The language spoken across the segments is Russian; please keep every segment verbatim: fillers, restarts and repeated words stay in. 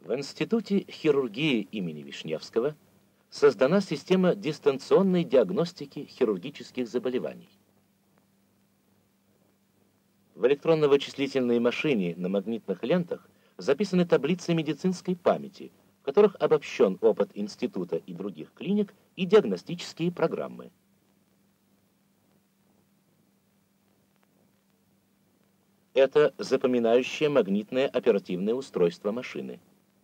В Институте хирургии имени Вишневского создана система дистанционной диагностики хирургических заболеваний. В электронно-вычислительной машине на магнитных лентах записаны таблицы медицинской памяти, в которых обобщен опыт института и других клиник и диагностические программы. Это запоминающее магнитное оперативное устройство машины.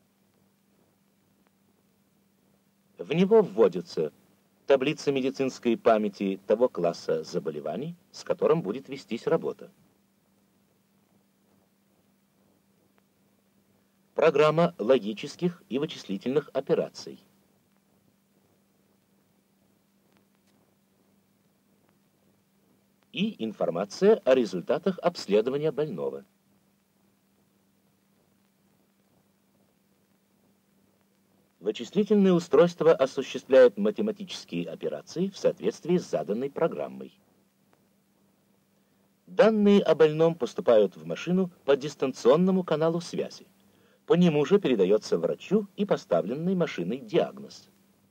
В него вводится таблица медицинской памяти того класса заболеваний, с которым будет вестись работа. Программа логических и вычислительных операций. И информация о результатах обследования больного. Вычислительное устройство осуществляет математические операции в соответствии с заданной программой. Данные о больном поступают в машину по дистанционному каналу связи. По нему же передается врачу и поставленный машиной диагноз.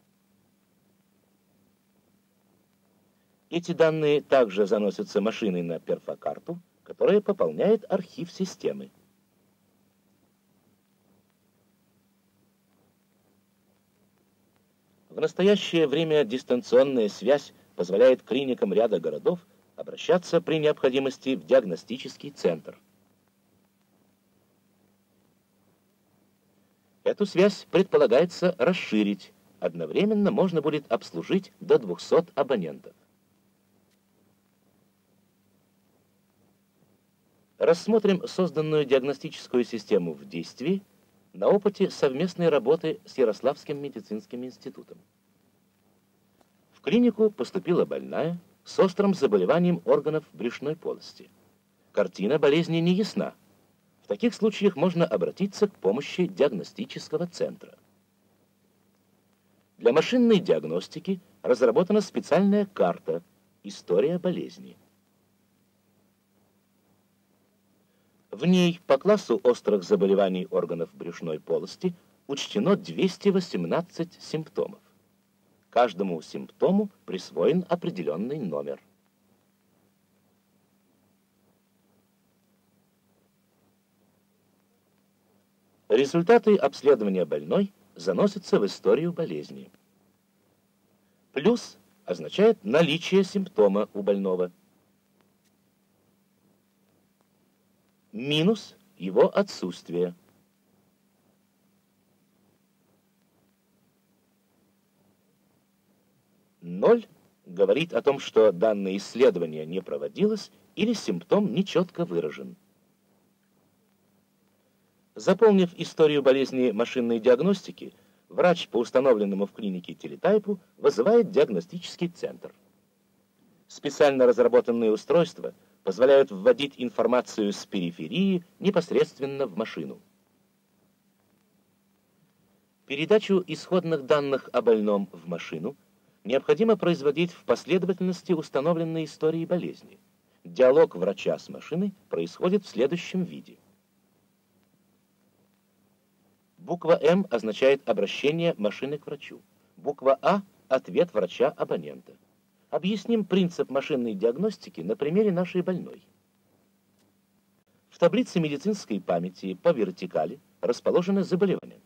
Эти данные также заносятся машиной на перфокарту, которая пополняет архив системы. В настоящее время дистанционная связь позволяет клиникам ряда городов обращаться при необходимости в диагностический центр. Эту связь предполагается расширить. Одновременно можно будет обслужить до двухсот абонентов. Рассмотрим созданную диагностическую систему в действии на опыте совместной работы с Ярославским медицинским институтом. В клинику поступила больная с острым заболеванием органов брюшной полости. Картина болезни не ясна. В таких случаях можно обратиться к помощи диагностического центра. Для машинной диагностики разработана специальная карта «История болезни». В ней по классу острых заболеваний органов брюшной полости учтено двести восемнадцать симптомов. Каждому симптому присвоен определенный номер. Результаты обследования больной заносятся в историю болезни. Плюс означает наличие симптома у больного. Минус – его отсутствие. Ноль говорит о том, что данное исследование не проводилось или симптом нечетко выражен. Заполнив историю болезни машинной диагностики, врач по установленному в клинике телетайпу вызывает диагностический центр. Специально разработанные устройства позволяют вводить информацию с периферии непосредственно в машину. Передачу исходных данных о больном в машину необходимо производить в последовательности установленной истории болезни. Диалог врача с машиной происходит в следующем виде. Буква М означает обращение машины к врачу. Буква А – ответ врача абонента. Объясним принцип машинной диагностики на примере нашей больной. В таблице медицинской памяти по вертикали расположены заболевания.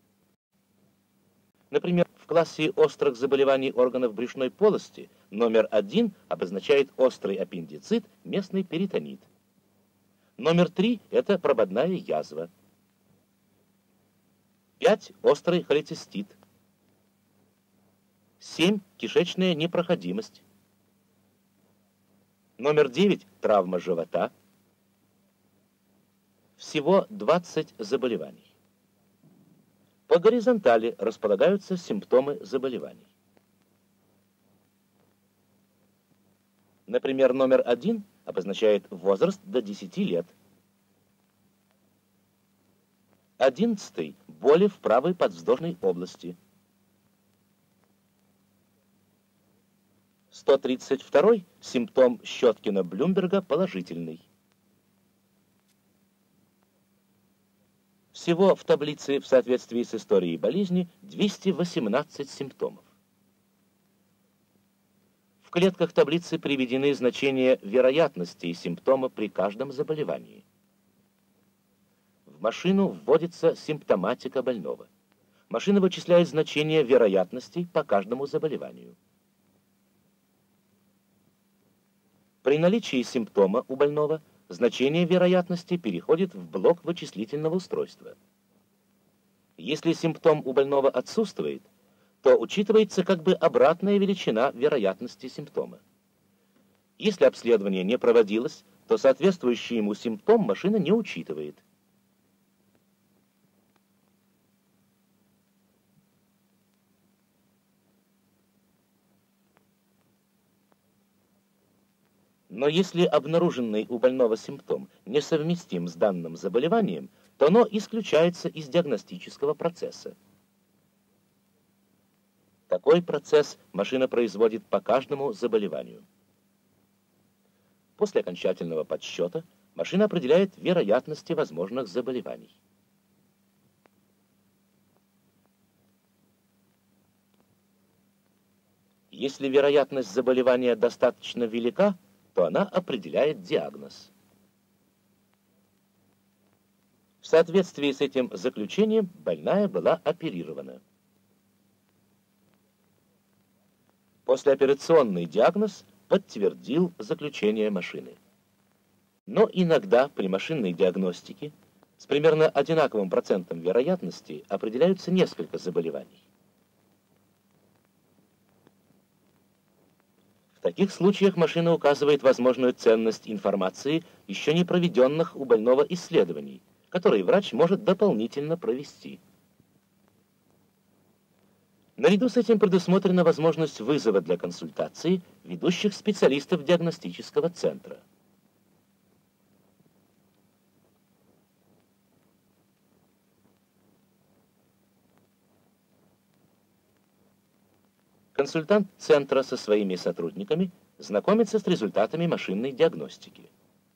Например, в классе острых заболеваний органов брюшной полости номер один обозначает острый аппендицит, местный перитонит. Номер три – это прободная язва. пять – острый холецистит. семь – кишечная непроходимость. Номер девять – травма живота. Всего двадцать заболеваний. По горизонтали располагаются симптомы заболеваний. Например, номер один обозначает возраст до десяти лет. Одиннадцатый – боли в правой подвздошной области. сто тридцать второй – симптом Щеткина-Блюмберга положительный. Всего в таблице в соответствии с историей болезни двести восемнадцать симптомов. В клетках таблицы приведены значения вероятности симптома при каждом заболевании. В машину вводится симптоматика больного. Машина вычисляет значения вероятностей по каждому заболеванию. При наличии симптома у больного значение вероятности переходит в блок вычислительного устройства. Если симптом у больного отсутствует, то учитывается как бы обратная величина вероятности симптома. Если обследование не проводилось, то соответствующий ему симптом машина не учитывает. Но если обнаруженный у больного симптом несовместим с данным заболеванием, то оно исключается из диагностического процесса. Такой процесс машина производит по каждому заболеванию. После окончательного подсчета машина определяет вероятности возможных заболеваний. Если вероятность заболевания достаточно велика, то она определяет диагноз. В соответствии с этим заключением больная была оперирована. Послеоперационный диагноз подтвердил заключение машины. Но иногда при машинной диагностике с примерно одинаковым процентом вероятности определяются несколько заболеваний. В таких случаях машина указывает возможную ценность информации, еще не проведенных у больного исследований, которые врач может дополнительно провести. Наряду с этим предусмотрена возможность вызова для консультации ведущих специалистов диагностического центра. Консультант центра со своими сотрудниками знакомится с результатами машинной диагностики.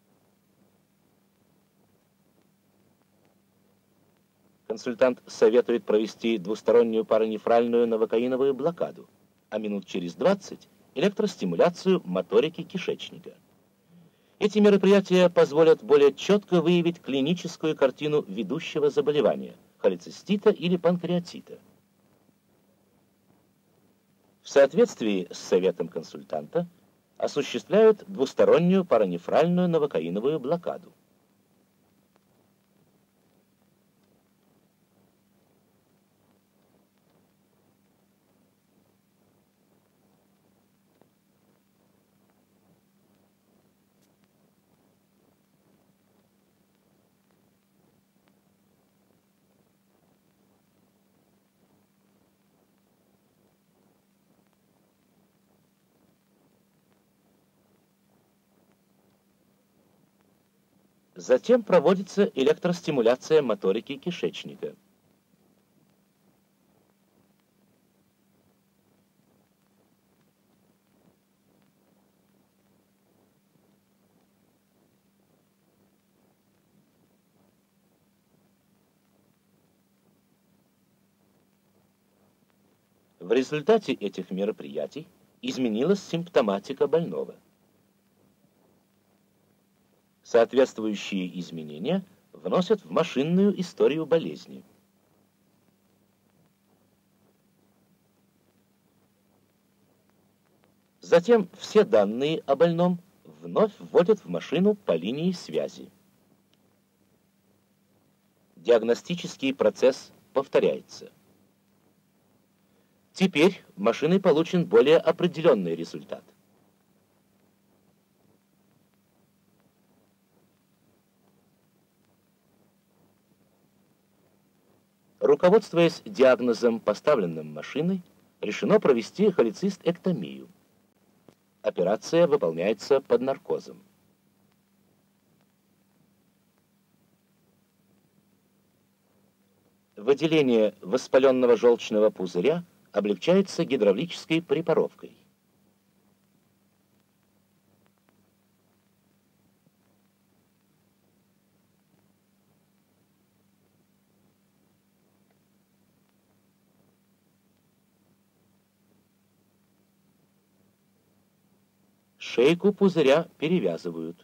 Консультант советует провести двустороннюю паранефральную новокаиновую блокаду, а минут через двадцать электростимуляцию моторики кишечника. Эти мероприятия позволят более четко выявить клиническую картину ведущего заболевания – холецистита или панкреатита. В соответствии с советом консультанта осуществляют двустороннюю паранефральную новокаиновую блокаду. Затем проводится электростимуляция моторики кишечника. В результате этих мероприятий изменилась симптоматика больного. Соответствующие изменения вносят в машинную историю болезни. Затем все данные о больном вновь вводят в машину по линии связи. Диагностический процесс повторяется. Теперь машиной получен более определенный результат. Руководствуясь диагнозом, поставленным машиной, решено провести холецистэктомию. Операция выполняется под наркозом. Выделение воспаленного желчного пузыря облегчается гидравлической препаровкой. шейку пузыря перевязывают.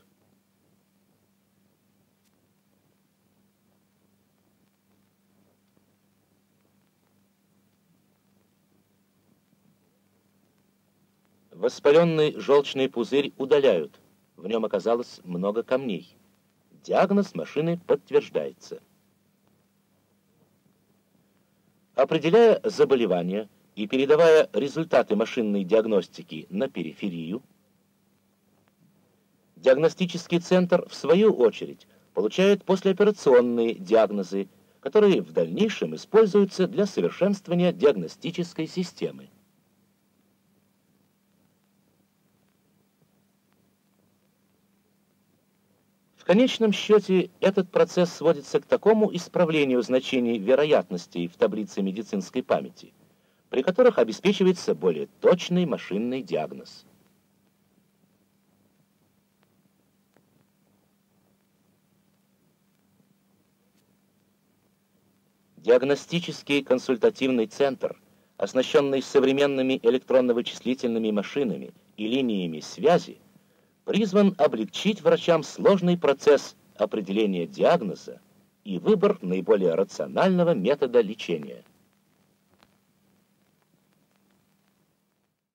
Воспаленный желчный пузырь удаляют. В нем оказалось много камней. Диагноз машины подтверждается. Определяя заболевание и передавая результаты машинной диагностики на периферию, диагностический центр, в свою очередь, получает послеоперационные диагнозы, которые в дальнейшем используются для совершенствования диагностической системы. В конечном счете, этот процесс сводится к такому исправлению значений вероятностей в таблице медицинской памяти, при которых обеспечивается более точный машинный диагноз. Диагностический консультативный центр, оснащенный современными электронно-вычислительными машинами и линиями связи, призван облегчить врачам сложный процесс определения диагноза и выбор наиболее рационального метода лечения.